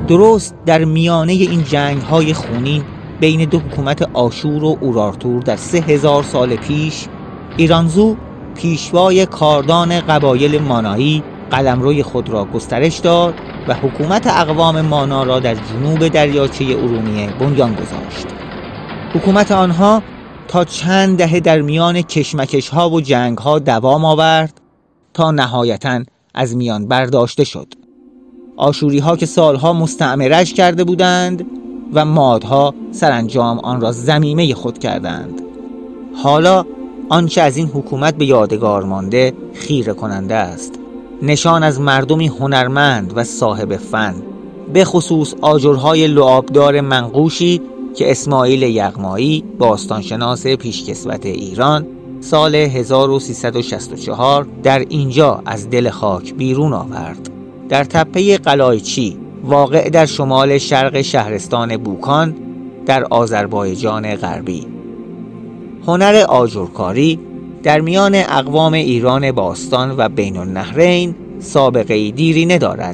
درست در میانه این جنگ‌های خونین بین دو حکومت آشور و اورارتور در 3000 سال پیش، ایرانزو پیشوای کاردان قبایل مانایی قلمروی خود را گسترش داد و حکومت اقوام مانا را در جنوب دریاچه ارومیه بنیان گذاشت. حکومت آنها تا چند دهه در میان کشمکش‌ها و جنگ‌ها دوام آورد تا نهایتاً از میان برداشته شد. آشوری‌ها که سالها مستعمرش کرده بودند و مادها سرانجام آن را ضمیمه خود کردند. حالا آنچه از این حکومت به یادگار مانده خیره کننده است. نشان از مردمی هنرمند و صاحب فن، به خصوص آجرهای لعابدار منقوشی که اسماعیل یغمایی باستانشناس پیشکسوت ایران سال 1364 در اینجا از دل خاک بیرون آورد. در تپه قلایچی واقع در شمال شرق شهرستان بوکان در آذربایجان غربی. هنر آجرکاری در میان اقوام ایران باستان و بین النهرین سابقه دیرینه دارد،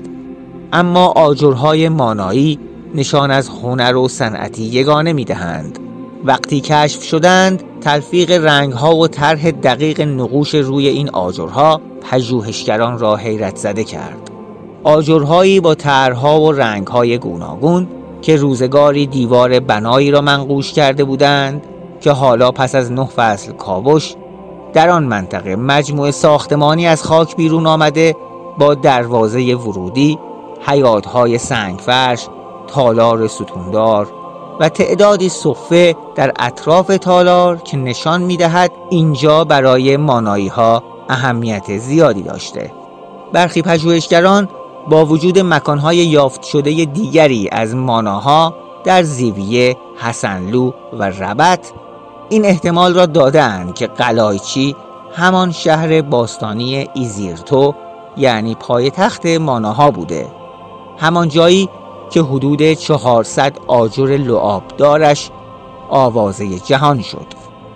اما آجرهای مانایی نشان از هنر و صنعتی یگانه می‌دهند. وقتی کشف شدند، تلفیق رنگ‌ها و طرح دقیق نقوش روی این آجرها پژوهشگران را حیرت زده کرد. آجرهایی با طرح‌ها و رنگ‌های گوناگون که روزگاری دیوار بنایی را منقوش کرده بودند که حالا پس از 9 فصل کاوش در آن منطقه مجموعه ساختمانی از خاک بیرون آمده با دروازه ورودی، حیاط‌های سنگفرش، تالار ستوندار و تعدادی صفه در اطراف تالار که نشان می‌دهد اینجا برای مانایی‌ها اهمیت زیادی داشته. برخی پژوهشگران با وجود مکان‌های یافت شده دیگری از ماناها در زیویه، حسنلو و ربط این احتمال را دادند که قلایچی همان شهر باستانی ایزیرتو یعنی پایتخت ماناها بوده، همان جایی که حدود 400 آجر لعابدارش آوازه جهان شد.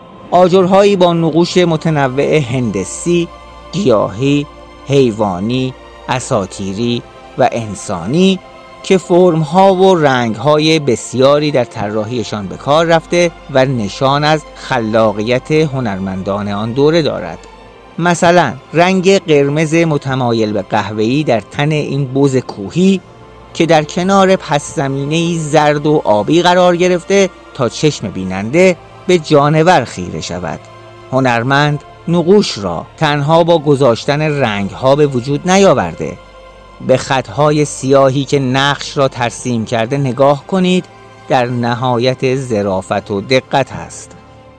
آجرهایی با نقوش متنوع هندسی، گیاهی، حیوانی، اساطیری و انسانی که فرم‌ها و رنگ‌های بسیاری در طراحیشان به کار رفته و نشان از خلاقیت هنرمندان آن دوره دارد. مثلا رنگ قرمز متمایل به قهوه‌ای در تن این بز کوهی که در کنار پس زمینه‌ای زرد و آبی قرار گرفته تا چشم بیننده به جانور خیره شود. هنرمند نقوش را تنها با گذاشتن رنگ‌ها به وجود نیاورده. به خطهای سیاهی که نقش را ترسیم کرده نگاه کنید، در نهایت ظرافت و دقت است.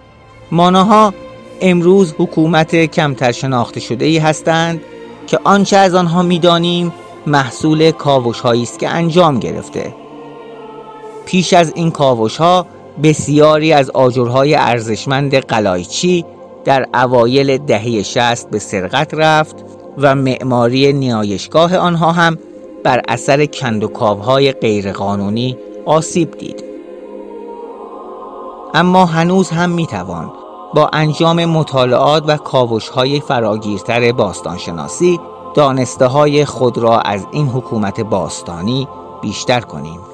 ماناها امروز حکومت کمتر شناخته شده‌ای هستند که آنچه از آنها می‌دانیم محصول کاوش‌هایی است که انجام گرفته. پیش از این کاوش‌ها بسیاری از آجرهای ارزشمند قلایچی در اوایل دهه 60 به سرقت رفت و معماری نیایشگاه آنها هم بر اثر کندوکاوهای غیرقانونی آسیب دید. اما هنوز هم میتوان با انجام مطالعات و کاوش‌های فراگیرتر باستانشناسی دانسته‌های خود را از این حکومت باستانی بیشتر کنیم.